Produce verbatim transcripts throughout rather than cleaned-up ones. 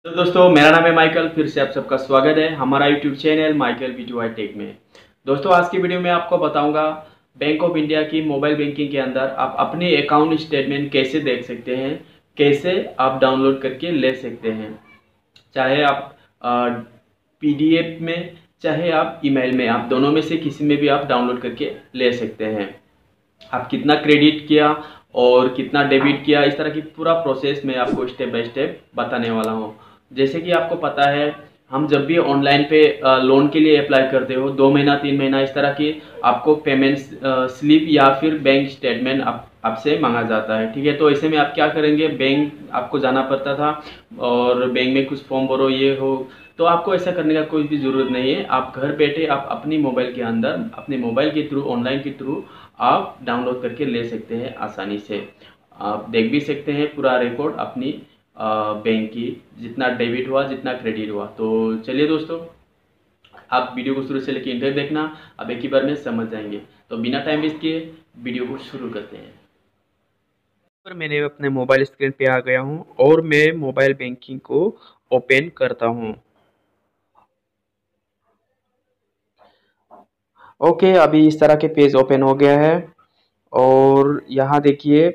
तो दोस्तों, मेरा नाम है माइकल। फिर से आप सबका स्वागत है हमारा YouTube channel Michael video tech में। दोस्तों, आज की वीडियो में आपको बताऊंगा बैंक ऑफ इंडिया की मोबाइल बैंकिंग के अंदर आप अपने अकाउंट स्टेटमेंट कैसे देख सकते हैं, कैसे आप डाउनलोड करके ले सकते हैं। चाहे आप पीडीएफ में, चाहे आप ईमेल में, आप दोनों में से किसी में भी आप डाउनलोड करके ले सकते हैं। आप कितना क्रेडिट किया और कितना डेबिट किया, इस तरह की पूरा प्रोसेस मैं आपको स्टेप बाय स्टेप बताने वाला हूँ। जैसे कि आपको पता है, हम जब भी ऑनलाइन पे लोन के लिए अप्लाई करते हो, दो महीना तीन महीना इस तरह की आपको पेमेंट स्लिप या फिर बैंक स्टेटमेंट आप आपसे मांगा जाता है। ठीक है, तो ऐसे में आप क्या करेंगे, बैंक आपको जाना पड़ता था और बैंक में कुछ फॉर्म भरो ये हो। तो आपको ऐसा करने का कोई भी ज़रूरत नहीं है। आप घर बैठे आप अपनी मोबाइल के अंदर, अपने मोबाइल के थ्रू, ऑनलाइन के थ्रू आप डाउनलोड करके ले सकते हैं आसानी से। आप देख भी सकते हैं पूरा रिकॉर्ड अपनी बैंक की, जितना डेबिट हुआ, जितना क्रेडिट हुआ। तो चलिए दोस्तों, आप वीडियो को शुरू से लेकर इंटर देखना, अब एक ही बार में समझ जाएंगे। तो बिना टाइम वेस्ट किए वीडियो को शुरू करते हैं। पर मैंने अपने मोबाइल स्क्रीन पे आ गया हूँ और मैं मोबाइल बैंकिंग को ओपन करता हूँ। ओके, अभी इस तरह के पेज ओपन हो गया है और यहाँ देखिए,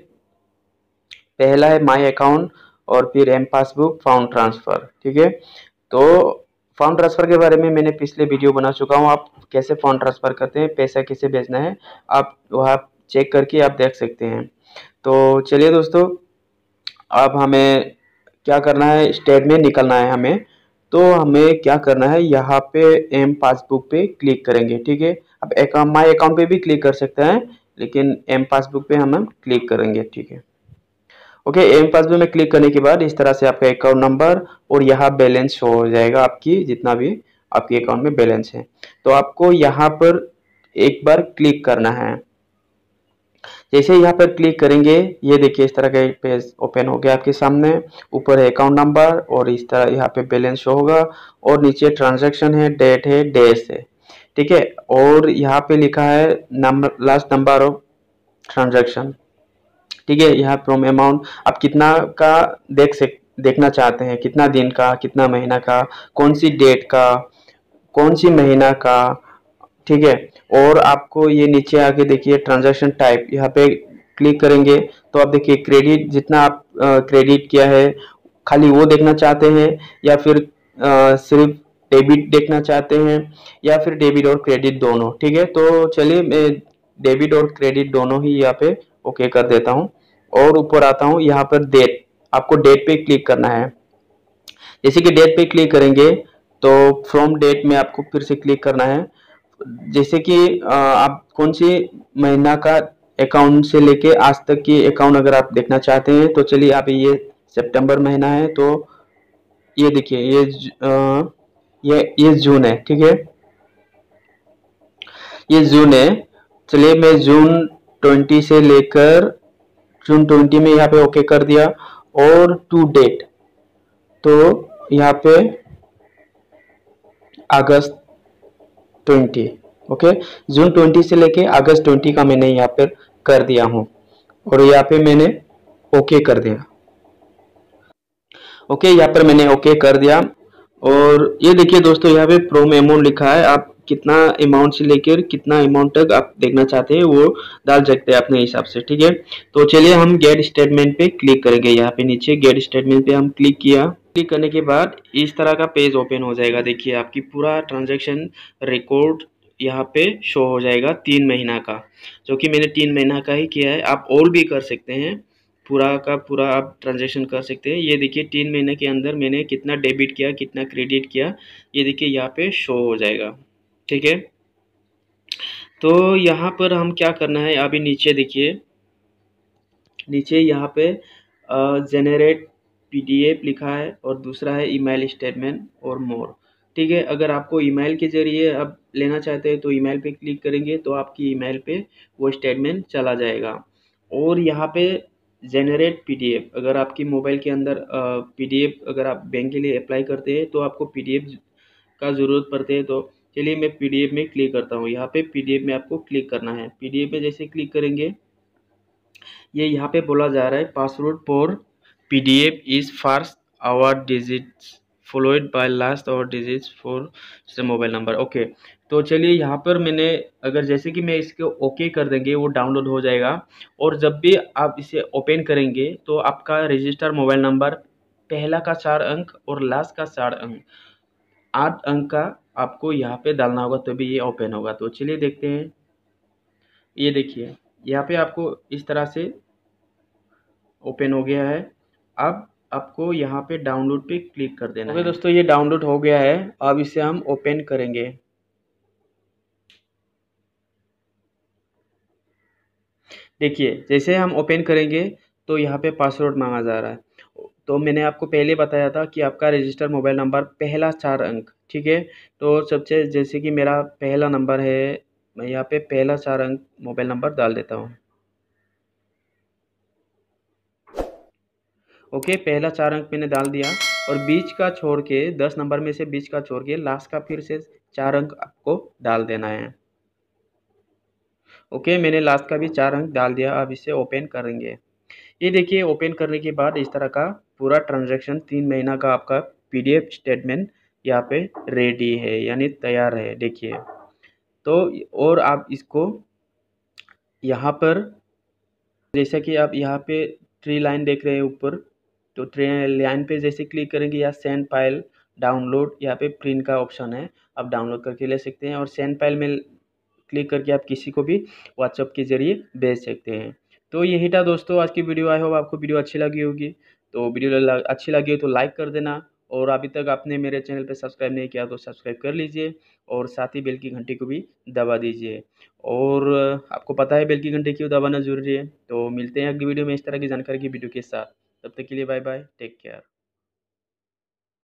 पहला है माई अकाउंट और फिर एम पासबुक फाउंड ट्रांसफ़र। ठीक है, तो फंड ट्रांसफ़र के बारे में मैंने पिछले वीडियो बना चुका हूँ। आप कैसे फंड ट्रांसफ़र करते हैं, पैसा कैसे भेजना है, आप वहाँ चेक करके आप देख सकते हैं। तो चलिए दोस्तों, अब हमें क्या करना है, स्टेटमेंट निकलना है हमें। तो हमें क्या करना है, यहाँ पे एम पासबुक पे क्लिक करेंगे। ठीक है, अब अकाउंट, माई अकाउंट पे भी क्लिक कर सकते हैं, लेकिन एम पासबुक पे हम क्लिक करेंगे। ठीक है, ओके, एम पासबुक में क्लिक करने के बाद इस तरह से आपका अकाउंट नंबर और यहाँ बैलेंस शो हो जाएगा, आपकी जितना भी आपके अकाउंट में बैलेंस है। तो आपको यहाँ पर एक बार क्लिक करना है। जैसे यहाँ पर क्लिक करेंगे, ये देखिए इस तरह का पेज ओपन हो गया आपके सामने। ऊपर है अकाउंट नंबर और इस तरह यहाँ पे बैलेंस शो होगा और नीचे ट्रांजैक्शन है, डेट है, डेज है। ठीक है, और यहाँ पे लिखा है number, last number of transaction. ठीक है, यहाँ फ्रॉम अमाउंट आप कितना का देख सक देखना चाहते हैं, कितना दिन का, कितना महीना का, कौन सी डेट का, कौन सी महीना का। ठीक है, और आपको ये नीचे आके देखिए ट्रांजैक्शन टाइप, यहाँ पे क्लिक करेंगे तो आप देखिए क्रेडिट, जितना आप क्रेडिट किया है खाली वो देखना चाहते हैं, या फिर आ, सिर्फ डेबिट देखना चाहते हैं, या फिर डेबिट और क्रेडिट दोनों। ठीक है, तो चलिए मैं डेबिट और क्रेडिट दोनों ही यहाँ पे ओके कर देता हूँ और ऊपर आता हूँ। यहाँ पर डेट, आपको डेट पे क्लिक करना है। जैसे कि डेट पे क्लिक करेंगे तो फ्रॉम डेट में आपको फिर से क्लिक करना है। जैसे कि आप कौन सी महीना का अकाउंट से लेके आज तक की अकाउंट अगर आप देखना चाहते हैं, तो चलिए, आप ये सितंबर महीना है तो ये देखिए, ये आ, ये ये जून है। ठीक है, ये जून है। चलिए, मैं जून ट्वेंटी से लेकर जून ट्वेंटी में यहाँ पे ओके कर दिया और टू डेट, तो यहाँ पे August twenty. Okay, June twenty से लेके अगस्त ट्वेंटी का मैंने यहाँ पर कर दिया हूँ और यहाँ पे मैंने ओके कर दिया। ओके, यहाँ पर मैंने ओके कर दिया और ये देखिए दोस्तों, यहाँ पे फ्रॉम अमाउंट लिखा है। आप कितना अमाउंट से लेकर कितना अमाउंट तक आप देखना चाहते हैं वो डाल सकते हैं अपने हिसाब से। ठीक है, तो चलिए हम गेट स्टेटमेंट पे क्लिक करेंगे। यहाँ पे नीचे गेट स्टेटमेंट पे हम क्लिक किया। क्लिक करने के बाद इस तरह का पेज ओपन हो जाएगा। देखिए, आपकी पूरा ट्रांजैक्शन रिकॉर्ड यहाँ पे शो हो जाएगा तीन महीना का, जो कि मैंने तीन महीना का ही किया है। आप और भी कर सकते हैं, पूरा का पूरा आप ट्रांजैक्शन कर सकते हैं। ये देखिए, तीन महीने के अंदर मैंने कितना डेबिट किया, कितना क्रेडिट किया, ये देखिए यहाँ पे शो हो जाएगा। ठीक है, तो यहाँ पर हम क्या करना है, अभी नीचे देखिए, नीचे यहाँ पे जनरेट पीडीएफ लिखा है और दूसरा है ईमेल स्टेटमेंट और मोर। ठीक है, अगर आपको ईमेल के ज़रिए अब लेना चाहते हैं तो ईमेल पे क्लिक करेंगे तो आपकी ईमेल पे वो स्टेटमेंट चला जाएगा। और यहाँ पे जेनरेट पीडीएफ, अगर आपकी मोबाइल के अंदर पीडीएफ, अगर आप बैंक के लिए अप्लाई करते हैं तो आपको पीडीएफ का ज़रूरत पड़ती है। तो चलिए मैं पीडीएफ में क्लिक करता हूँ। यहाँ पे पीडीएफ में आपको क्लिक करना है। पीडीएफ में जैसे क्लिक करेंगे, ये यहाँ पे बोला जा रहा है password for PDF is first four digits followed by last और digit for mobile number. Okay, तो चलिए यहाँ पर मैंने अगर जैसे कि मैं इसको ओके कर देंगे वो डाउनलोड हो जाएगा। और जब भी आप इसे ओपन करेंगे तो आपका रजिस्टर मोबाइल नंबर पहला का चार अंक और लास्ट का चार अंक, आठ अंक का आपको यहाँ पे डालना होगा तभी ये ओपन होगा। तो चलिए देखते हैं। ये देखिए यहाँ पे आपको इस तरह से ओपन हो गया है। अब आपको यहाँ पे डाउनलोड पे क्लिक कर देना है। ओके दोस्तों, ये डाउनलोड हो गया है। अब इसे हम ओपन करेंगे। देखिए जैसे हम ओपन करेंगे तो यहाँ पे पासवर्ड मांगा जा रहा है। तो मैंने आपको पहले बताया था कि आपका रजिस्टर मोबाइल नंबर पहला चार अंक, ठीक है। तो सबसे जैसे कि मेरा पहला नंबर है, मैं यहाँ पे पहला चार अंक मोबाइल नंबर डाल देता हूँ। ओके, पहला चार अंक मैंने डाल दिया और बीच का छोड़ के दस नंबर में से बीच का छोड़ के लास्ट का फिर से चार अंक आपको डाल देना है। ओके, मैंने लास्ट का भी चार अंक डाल दिया। अब इसे ओपन करेंगे। ये देखिए ओपन करने के बाद इस तरह का पूरा ट्रांजैक्शन तीन महीना का आपका पीडीएफ स्टेटमेंट यहाँ पे रेडी है, यानी तैयार है। देखिए तो और आप इसको यहाँ पर जैसा कि आप यहाँ पे थ्री लाइन देख रहे हैं ऊपर, तो थ्री लाइन पे जैसे क्लिक करेंगे या सेंड फाइल डाउनलोड, यहाँ पे प्रिंट का ऑप्शन है, आप डाउनलोड करके ले सकते हैं। और सेंड फाइल में क्लिक करके आप किसी को भी व्हाट्सएप के ज़रिए भेज सकते हैं। तो यही था दोस्तों आज की वीडियो। आई होप आपको वीडियो अच्छी लगी होगी। तो वीडियो अच्छी लगी हो तो लाइक कर देना, और अभी तक आपने मेरे चैनल पे सब्सक्राइब नहीं किया तो सब्सक्राइब कर लीजिए, और साथ ही बेल की घंटी को भी दबा दीजिए। और आपको पता है बेल की घंटी क्यों दबाना ज़रूरी है। तो मिलते हैं अगली वीडियो में इस तरह की जानकारी की वीडियो के साथ। तब तक के लिए बाय बाय, टेक केयर।